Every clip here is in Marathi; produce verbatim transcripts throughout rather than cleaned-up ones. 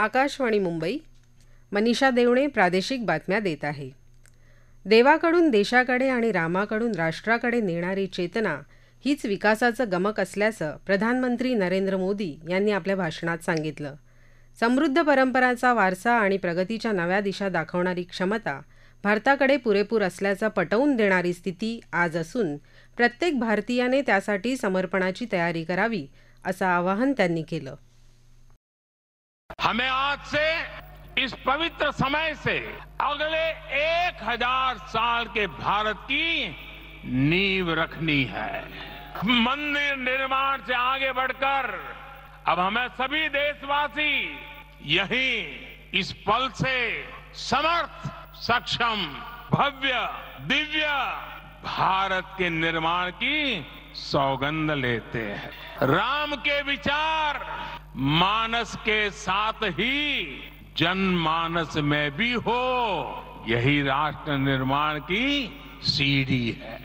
आकाशवाणी मुंबई. मनीषा देवणे प्रादेशिक बातम्या देत आहे. देवाकडून देशाकडे आणि रामाकडून राष्ट्राकडे नेणारी चेतना हीच विकासाचं गमक असल्याचं प्रधानमंत्री नरेंद्र मोदी यांनी आपल्या भाषणात सांगितलं. समृद्ध परंपरांचा वारसा आणि प्रगतीच्या नव्या दिशा दाखवणारी क्षमता भारताकडे पुरेपूर असल्याचं पटवून देणारी स्थिती आज असून प्रत्येक भारतीयाने त्यासाठी समर्पणाची तयारी करावी असं आवाहन त्यांनी केलं. हमें आज से इस पवित्र समय से अगले एक हजार साल के भारत की नींव रखनी है. मंदिर निर्माण से आगे बढ़कर अब हमें सभी देशवासी यही इस पल से समर्थ, सक्षम, भव्य, दिव्य भारत के निर्माण की सौगंध लेते हैं. राम के विचार मानस के साथ ही जनमानस में भी हो, यही राष्ट्र निर्माण की सीढ़ी है.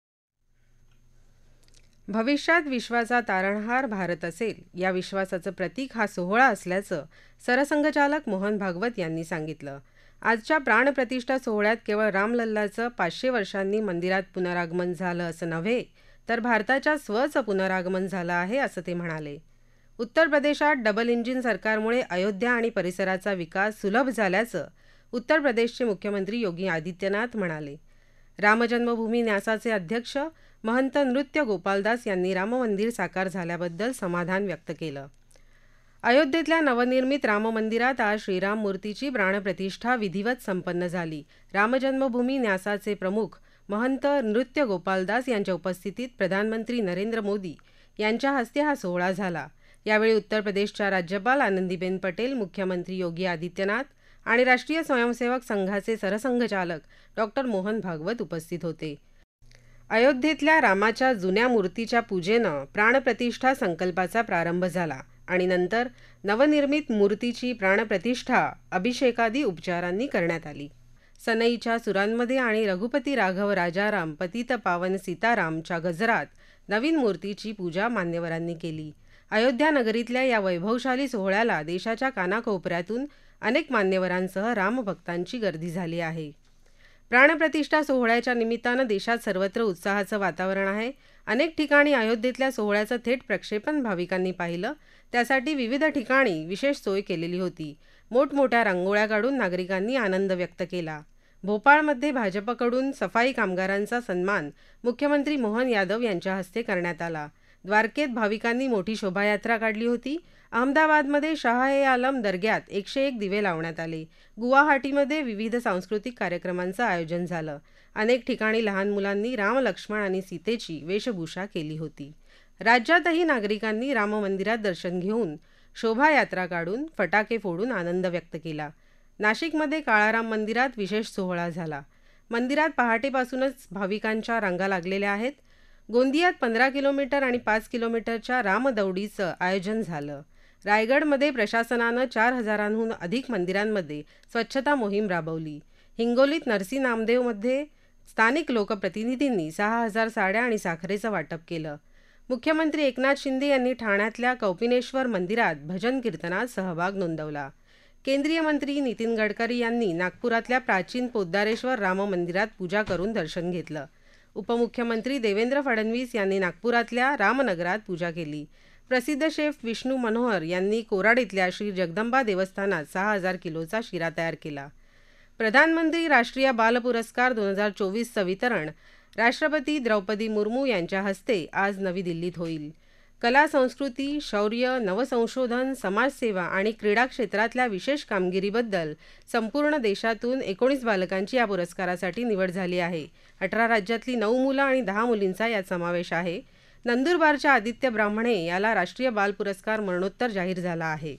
भविष्यात विश्वाचा तारणहार भारत असेल या विश्वासाचं प्रतीक हा सोहळा असल्याचं सरसंघचालक मोहन भागवत यांनी सांगितलं. आजच्या प्राणप्रतिष्ठा सोहळ्यात केवळ रामलल्लाचं पाचशे वर्षांनी मंदिरात पुनरागमन झालं असं नव्हे तर भारताच्या स्वचं पुनरागमन झालं आहे असं ते म्हणाले. उत्तर प्रदेशात डबल इंजिन सरकारमुळे अयोध्या आणि परिसराचा विकास सुलभ झाल्याचं उत्तर प्रदेशचे मुख्यमंत्री योगी आदित्यनाथ म्हणाले. रामजन्मभूमी न्यासाचे अध्यक्ष महंत नृत्य गोपालदास यांनी राममंदिर साकार झाल्याबद्दल समाधान व्यक्त केलं. अयोध्येतल्या नवनिर्मित राममंदिरात आज श्रीराम मूर्तीची प्राणप्रतिष्ठा विधिवत संपन्न झाली. रामजन्मभूमी न्यासाचे प्रमुख महंत नृत्य गोपालदास यांच्या उपस्थितीत प्रधानमंत्री नरेंद्र मोदी यांच्या हस्ते हा सोहळा झाला. यावेळी उत्तर प्रदेशच्या राज्यपाल आनंदीबेन पटेल, मुख्यमंत्री योगी आदित्यनाथ आणि राष्ट्रीय स्वयंसेवक संघाचे सरसंघचालक डॉक्टर मोहन भागवत उपस्थित होते. अयोध्येतल्या रामाच्या जुन्या मूर्तीच्या पूजेनं प्राणप्रतिष्ठा संकल्पाचा प्रारंभ झाला आणि नंतर नवनिर्मित मूर्तीची प्राणप्रतिष्ठा अभिषेकादी उपचारांनी करण्यात आली. सनईच्या सुरांमध्ये आणि रघुपती राघव राजाराम पतित पावन सीतारामच्या गजरात नवीन मूर्तीची पूजा मान्यवरांनी केली. अयोध्या नगरीतल्या या वैभवशाली सोहळ्याला देशाच्या कानाकोपऱ्यातून अनेक मान्यवरांसह रामभक्तांची गर्दी झाली आहे. प्राणप्रतिष्ठा सोहळ्याच्या निमित्तानं देशात सर्वत्र उत्साहाचं वातावरण आहे. अनेक ठिकाणी अयोध्येतल्या सोहळ्याचं थेट प्रक्षेपण भाविकांनी पाहिलं. त्यासाठी विविध ठिकाणी विशेष सोय केलेली होती. मोठमोठ्या रांगोळ्या काढून नागरिकांनी आनंद व्यक्त केला. भोपाळमध्ये भाजपकडून सफाई कामगारांचा सन्मान मुख्यमंत्री मोहन यादव यांच्या हस्ते करण्यात आला. द्वारकेत भाविकांनी मोठी शोभायात्रा काढली होती. अहमदाबादमध्ये शाह ए आलम दर्ग्यात एकशे एक दिवे लावण्यात आले. गुवाहाटीमध्ये विविध सांस्कृतिक कार्यक्रमांचं आयोजन झालं. अनेक ठिकाणी लहान मुलांनी राम, लक्ष्मण आणि सीतेची वेशभूषा केली होती. राज्यातही नागरिकांनी राममंदिरात दर्शन घेऊन शोभायात्रा काढून फटाके फोडून आनंद व्यक्त केला. नाशिकमध्ये काळाराम मंदिरात विशेष सोहळा झाला. मंदिरात पहाटेपासूनच भाविकांच्या रांगा लागलेल्या आहेत. गोंदियात पंधरा किलोमीटर आणि पाच किलोमीटरच्या रामदौडीचं आयोजन झालं. रायगडमध्ये प्रशासनानं चार हजारांहून अधिक मंदिरांमध्ये स्वच्छता मोहीम राबवली. हिंगोलीत नरसी नामदेवमध्ये स्थानिक लोकप्रतिनिधींनी सहा हजार साड्या आणि साखरेचं वाटप केलं. मुख्यमंत्री एकनाथ शिंदे यांनी ठाण्यातल्या कौपिनेश्वर मंदिरात भजन कीर्तनात सहभाग नोंदवला. केंद्रीय मंत्री नितीन गडकरी यांनी नागपुरातल्या प्राचीन पोद्दारेश्वर राम मंदिरात पूजा करून दर्शन घेतलं. उपमुख्यमंत्री देवेंद्र फडणवीस यांनी नागपुरातल्या रामनगरात पूजा केली. प्रसिद्ध शेफ विष्णू मनोहर यांनी कोराडीतल्या श्री जगदंबा देवस्थानात सहा हजार किलोचा शिरा तयार केला. प्रधानमंत्री राष्ट्रीय बाल पुरस्कार दोन हजार चोवीसचं वितरण राष्ट्रपती द्रौपदी मुर्मू यांच्या हस्ते आज नवी दिल्लीत होईल. कला, संस्कृती, शौर्य, नवसंशोधन, समाजसेवा आणि क्रीडा क्षेत्रातल्या विशेष कामगिरीबद्दल संपूर्ण देशातून एकोणीस बालकांची या पुरस्कारासाठी निवड झाली आहे. अठरा राज्यातली नऊ मुलं आणि दहा मुलींचा यात समावेश आहे. नंदुरबारच्या आदित्य ब्राह्मणे याला राष्ट्रीय बाल पुरस्कार मरणोत्तर जाहीर झाला आहे.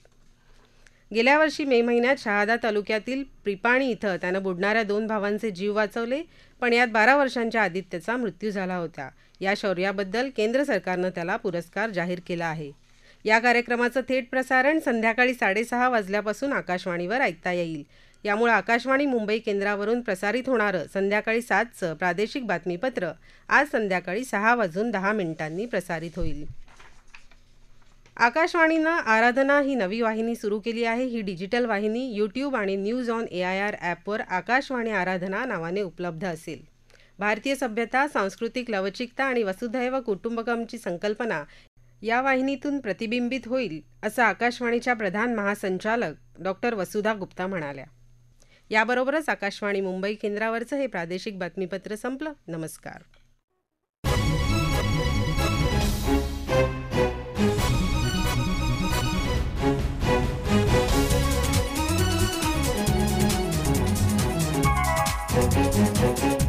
गेल्या वर्षी मे महिन्यात शहादा तालुक्यातील प्रिपाणी इथं त्यानं बुडणाऱ्या दोन भावांचे जीव वाचवले, पण यात बारा वर्षांच्या आदित्यचा मृत्यू झाला होता. या शौर्याबद्दल केंद्र सरकारनं त्याला पुरस्कार जाहीर केला आहे. या कार्यक्रमाचं थेट प्रसारण संध्याकाळी साडेसहा वाजल्यापासून आकाशवाणीवर ऐकता येईल. यामुळे आकाशवाणी मुंबई केंद्रावरून प्रसारित होणारं संध्याकाळी सातचं प्रादेशिक बातमीपत्र आज संध्याकाळी सहा वाजून दहा मिनिटांनी प्रसारित होईल. आकाशवाणीनं आराधना ही नवी वाहिनी सुरू केली आहे. ही डिजिटल वाहिनी यूट्यूब आणि news on A I R ॲपवर आकाशवाणी आराधना नावाने उपलब्ध असेल. भारतीय सभ्यता, सांस्कृतिक लवचिकता आणि वसुधैव कुटुंबकमची संकल्पना या वाहिनीतून प्रतिबिंबित होईल, असं आकाशवाणीच्या प्रधान महासंचालक डॉक्टर वसुधा गुप्ता म्हणाल्या. याबरोबरच आकाशवाणी मुंबई केंद्रावरचं हे प्रादेशिक बातमीपत्र संपलं. नमस्कार. Thank you.